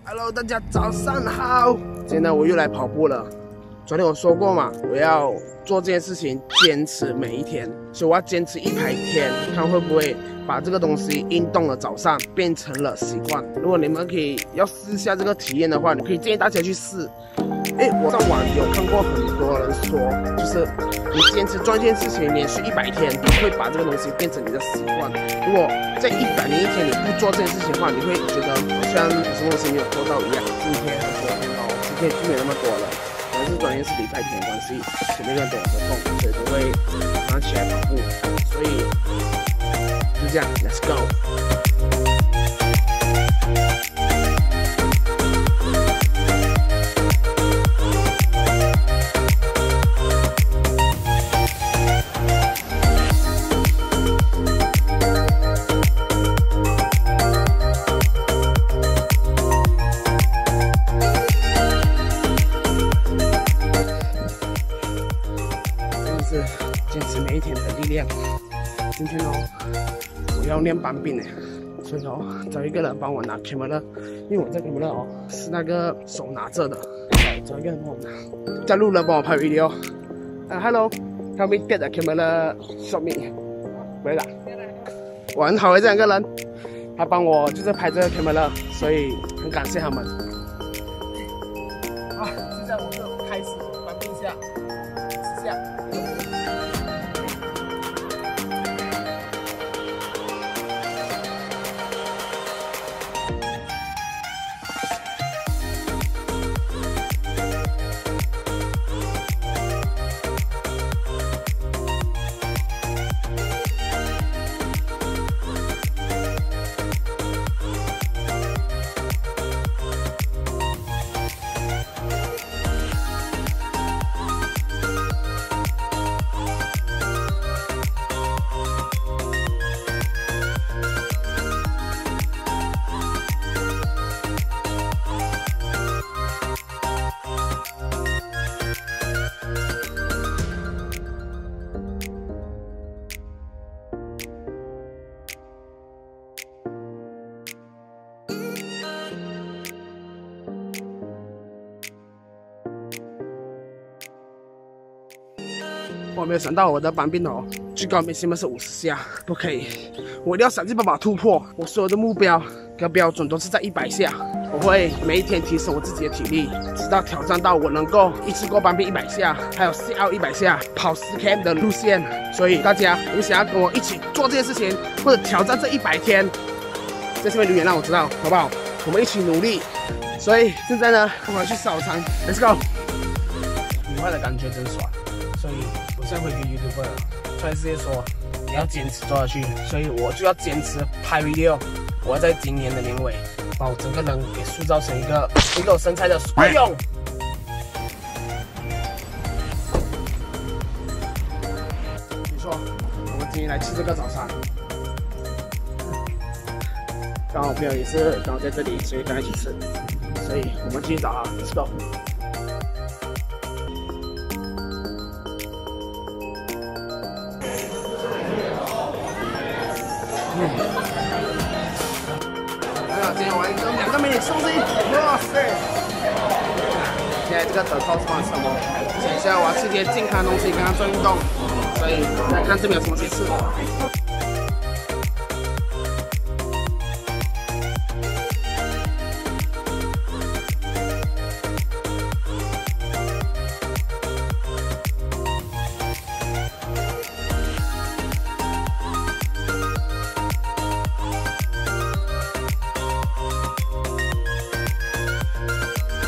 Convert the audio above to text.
Hello， 大家早上好。今天我又来跑步了。昨天我说过嘛，我要做这件事情，坚持每一天，所以我要坚持100天，看会不会把这个东西运动的早上变成了习惯。如果你们要试下这个体验的话，你可以建议大家去试。我上网有看过很多人说，就是你坚持做一件事情，连续100天，你会把这个东西变成你的习惯。如果在101天你不做这件事情的话，你会觉得好像有什么东西没有做到一样。今天和昨天今天就没那么多了。可能是昨天是礼拜天的关系，前面有很多活动，所以都会早上起来跑步。所以就这样 ，Let's go。坚持每一天的力量。今天我要练搬柄所以找一个人帮我拿 camera， 因为我这 camera 是那个手拿着的，找一个人帮我拿。叫路人帮我拍 video。Hello，help me get the camera shot me。回来，我很好的这两个人，他帮我就是拍这个 camera， 所以很感谢他们。现在我就开始搬柄下，10下。我没有想到我的搬柄最高每次是50下，不可以，我一定要想尽办法突破。我所有的目标跟标准都是在100下，我会每一天提升我自己的体力，直到挑战到我能够一次过搬柄100下，还有sit out100下，跑10km 的路线。所以大家，你想要跟我一起做这件事情，或者挑战这100天，在下面留言让我知道，好不好？我们一起努力。所以现在呢，我要去烧肠 ，Let's go。愉快的感觉真爽。所以我现在回归 YouTuber 了，突然之间说你要坚持做下去，所以我就要坚持拍 video。我要在今年的年尾把我整个人给塑造成一个有身材的帅勇。你说，我们今天来吃这个早餐，刚好我朋友也是刚好在这里，所以跟他一起吃，所以我们继续找他 ，Let's go。今天我2个美女送进，哇塞！现在这个得靠是帮我什么？现在我要吃些健康的东西，跟他做运动，所以来看这边有什么可以吃。